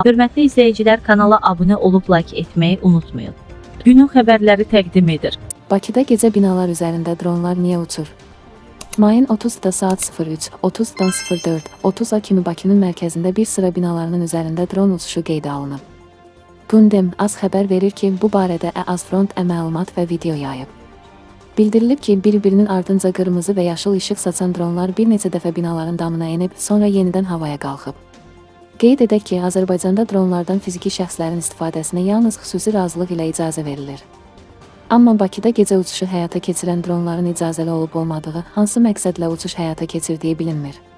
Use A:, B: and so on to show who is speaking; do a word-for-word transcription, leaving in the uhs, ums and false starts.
A: Hörmətli izləyicilər, kanala abunə olub like etməyi unutmayın. Günün xəbərləri təqdim edir.
B: Bakıda gecə binalar üzərində dronlar niyə uçur? Mayın otuzda saat sıfır üç otuzdan sıfır dörd otuza kimi Bakının mərkəzində bir sıra binalarının üzərində dron uçuşu qeydə alınıb. Gündem az xəbər verir ki, bu barədə Azfront məlumat və video yayıb. Bildirilib ki, bir-birinin ardınca qırmızı və yaşıl işıq saçan dronlar bir neçə dəfə binaların damına enib, sonra yenidən havaya qalxıb. Qeyd edək ki, Azərbaycanda dronlardan fiziki şəxslərin istifadəsinə yalnız xüsusi razılıq ilə icazə verilir. Amma Bakıda gecə uçuşu həyata keçirən dronların icazəli olub-olmadığı, hansı məqsədlə uçuş həyata keçirdiyi bilinmir.